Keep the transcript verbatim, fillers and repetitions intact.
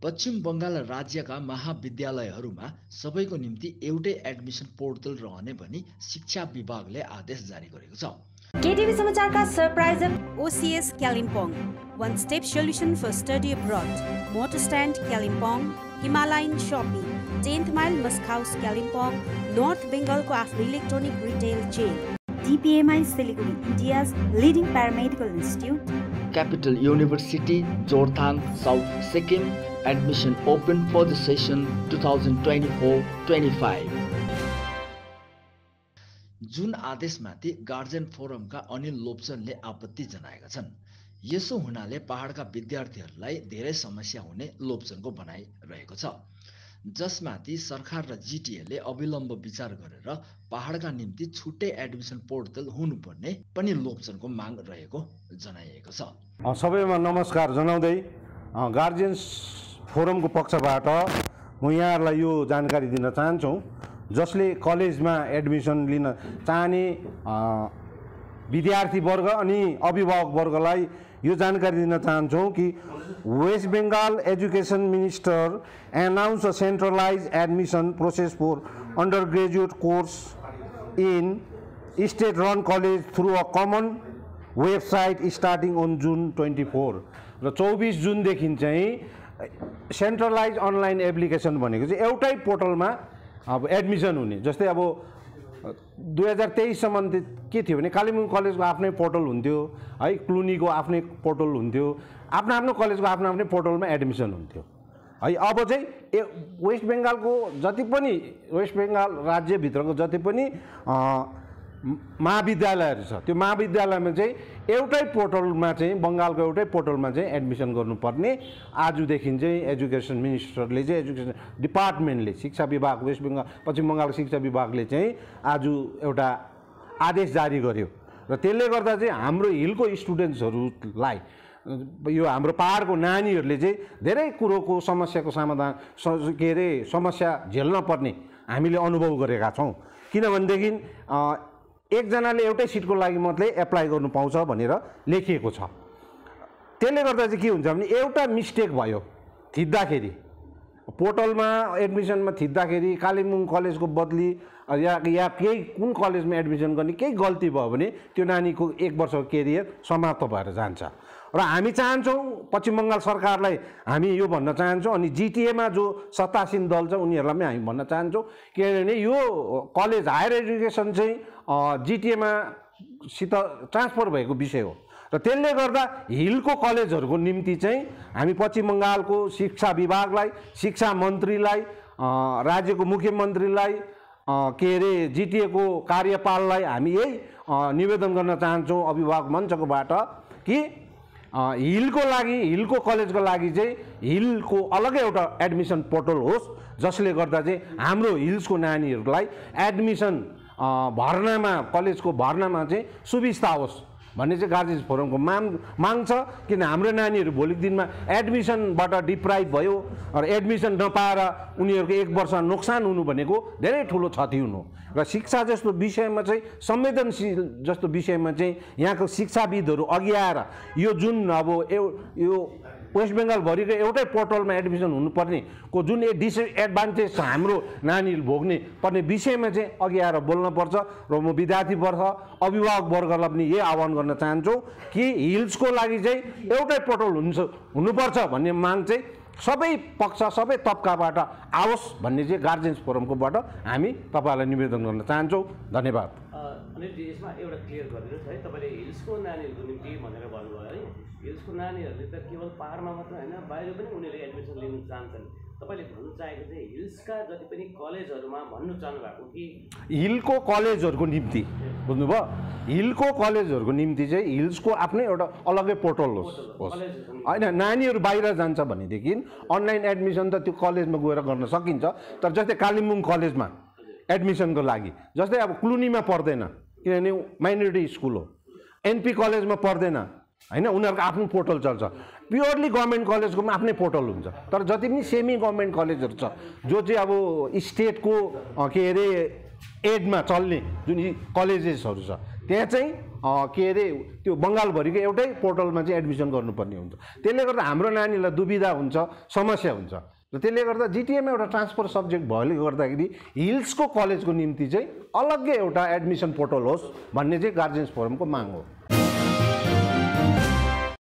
पश्चिम बंगाल राज्यका महाविद्यालयहरूमा सबैको निम्ति एउटै एडमिसन पोर्टल रहने भनी शिक्षा विभागले आदेश जारी गरेको छ। केटीभी समाचारका सरप्राइजर OCS Kalimpong, one step solution for study abroad, motor stand Kalimpong, Himalayan shopping, tenth mile Musk House Kalimpong, North Bengal को आफ्नो electronic retail chain, D P M I Siliguri, India's leading paramedical institute, Capital University, Jorthang, South Sikkim, admission open for the session twenty twenty-four twenty-five. जुन आदेशमाथि guardian फोरमका अनिल लोप्चनले आपत्ति जनाएका छन्। यसो हुनाले पहाडका विद्यार्थीहरूलाई धेरै समस्या हुने लोप्चनको भनाइ रहेको छ, जसमाथि सरकार र जीटीएले अविलम्ब विचार गरेर पहाडका निम्ति छुट्टै एडमिसन पोर्टल हुनुपर्ने पनि लोप्चनको माग रहेको जनाइएको छ। सबैमा नमस्कार जनाउँदै गार्जियन्स फोरमको पक्षबाट म यहाँहरूलाई यो जानकारी दिन चाहन्छु, जसले कलेजमा एडमिसन लिन चाहने विद्यार्थी वर्ग अनि अभिभावक वर्गलाई यो जानकारी दिन चाहन्छौँ कि West Bengal education minister announced a centralized admission process for undergraduate course in state-run college through a common website starting on June twenty-fourth. र चौबीस जुन देखि चाहिँ सेन्ट्रलाइज अनलाइन एप्लिकेसन भनेको चाहिँ एउटै पोर्टलमा अब एडमिसन हुने। जस्तै अब दुई हजार तेईस सम्म के थियो भने कालिम्पोङ कलेजको आफ्नै पोर्टल हुन्थ्यो है, क्लुनीको आफ्नै पोर्टल हुन्थ्यो, आफ्नो आफ्नो कलेजको आफ्नो आफ्नै पोर्टलमा एडमिसन हुन्थ्यो है। अब चाहिँ ए वेस्ट बेंगालको जति पनि वेस्ट बेंगाल राज्यभित्रको जति पनि महाविद्यालयहरू छ त्यो महाविद्यालयमा चाहिँ एउटै पोर्टलमा चाहिँ बंगालको एउटै पोर्टलमा चाहिँ एडमिसन गर्नुपर्ने आजदेखि चाहिँ एजुकेसन मिनिस्टरले चाहिँ एजुकेसन डिपार्टमेन्टले शिक्षा विभाग वेस्ट बेंगाल पश्चिम बंगाल शिक्षा विभागले चाहिँ आज एउटा आदेश जारी गर्यो र त्यसले गर्दा चाहिँ हाम्रो हिलको स्टुडेन्ट्सहरूलाई यो हाम्रो पहाडको नानीहरूले चाहिँ धेरै कुरोको समस्याको समाधान के अरे समस्या झेल्न पर्ने हामीले अनुभव गरेका छौँ। किनभनेदेखि एकजनाले एउटै सिटको लागि मात्रै एप्लाई गर्नु पाउँछ भनेर लेखिएको छ। त्यसले गर्दा चाहिँ के हुन्छ भने एउटा मिस्टेक भयो थिच्दाखेरि पोर्टलमा एडमिसनमा थिच्दाखेरि कालिम्पोङ कलेजको बदली या या केही कुन कलेजमा एडमिसन गर्ने केही गल्ती भयो भने त्यो नानीको एक वर्षको केरियर समाप्त भएर जान्छ। र हामी चाहन्छौँ पश्चिम बंगाल सरकारलाई हामी यो भन्न चाहन्छौँ अनि जीटीएमा जो सत्तासीन दल छ उनीहरूलाई पनि हामी भन्न चाहन्छौँ किनभने यो कलेज हायर एजुकेसन चाहिँ जीटीएमा सित ट्रान्सफर भएको विषय हो र त्यसले गर्दा हिलको कलेजहरूको निम्ति चाहिँ हामी पश्चिम बंगालको शिक्षा विभागलाई, शिक्षा मन्त्रीलाई, राज्यको मुख्यमन्त्रीलाई, के अरे जीटीएको कार्यपाललाई हामी यही निवेदन गर्न चाहन्छौँ अभिभावक मञ्चकोबाट कि हिलको लागि हिलको कलेजको लागि चाहिँ हिलको अलगै एउटा एडमिसन पोर्टल होस् जसले गर्दा चाहिँ हाम्रो हिल्सको नानीहरूलाई एडमिसन भर्नामा कलेजको भर्नामा चाहिँ सुविस्ता होस् भन्ने चाहिँ गार्जियन्स फोरमको माग माग छ। किन हाम्रो नानीहरू भोलिको दिनमा एडमिसनबाट डिप्राइभ भयो र एडमिसन नपाएर उनीहरूको एक वर्ष नोक्सान हुनु भनेको धेरै ठुलो क्षति हुनु र शिक्षा जस्तो विषयमा चाहिँ संवेदनशील जस्तो विषयमा चाहिँ यहाँको शिक्षाविदहरू अघि आएर यो जुन अब यो वेस्ट बेंगालभरिको एउटै पोर्टलमा एडमिसन हुनुपर्ने को जुन डिसएडभान्टेज छ हाम्रो नानीहरू भोग्ने पर्ने विषयमा चाहिँ अघि आएर बोल्नुपर्छ र म विद्यार्थी वर्ग अभिभावक वर्गलाई पनि यही आह्वान गर्न चाहन्छु कि हिल्सको लागि चाहिँ एउटै पोर्टल हुन्छ हुनुपर्छ भन्ने माग चाहिँ सबै पक्ष सबै तबकाबाट आओस् भन्ने चाहिँ गार्जियन्स फोरमकोबाट हामी तपाईँहरूलाई निवेदन गर्न चाहन्छौँ। धन्यवाद। अनि यसमा एउटा क्लियर गरिदिनुहोस् है, तपाईँले हिल्सको नानीहरूको निम्ति भनेर भन्नुभयो है, हिल्सको नानीहरूले त केवल पहाडमा मात्र होइन बाहिर पनि उनीहरूले एडमिसन लिन चाहन्छन्। तपाईँले भन्नु चाहेको चाहिँ हिल्सका जति पनि कलेजहरूमा भन्नु चाहनु भएको कि हिलको कलेजहरूको निम्ति बुझ्नुभयो, हिलको कलेजहरूको निम्ति चाहिँ हिल्सको आफ्नै एउटा अलग्गै पोर्टल होस् होइन। नानीहरू बाहिर जान्छ भनेदेखि अनलाइन एडमिसन त त्यो कलेजमा गएर गर्न सकिन्छ, तर जस्तै कालिम्पोङ कलेजमा एडमिसनको लागि जस्तै अब क्लुनीमा पर्दैन किनभने माइनोरिटी स्कुल हो, एनपी कलेजमा पर्दैन होइन, उनीहरूको आफ्नो पोर्टल चल्छ। प्योरली गभर्मेन्ट कलेजको पनि आफ्नै पोर्टल हुन्छ, तर जति पनि सेमी गभर्मेन्ट कलेजहरू छ जो चाहिँ अब स्टेटको के अरे एडमा चल्ने जुन कलेजेसहरू छ त्यहाँ चाहिँ के अरे त्यो बङ्गालभरिको एउटै पोर्टलमा चाहिँ एडमिसन गर्नुपर्ने हुन्छ। त्यसले गर्दा हाम्रो नानीलाई दुविधा हुन्छ, समस्या हुन्छ। र त्यसले गर्दा जिटिएमा एउटा ट्रान्सफर सब्जेक्ट भएले गर्दाखेरि हिल्सको कलेजको निम्ति चाहिँ अलग्गै एउटा एडमिसन पोर्टल होस् भन्ने चाहिँ गार्जियन्स फोरमको माग हो।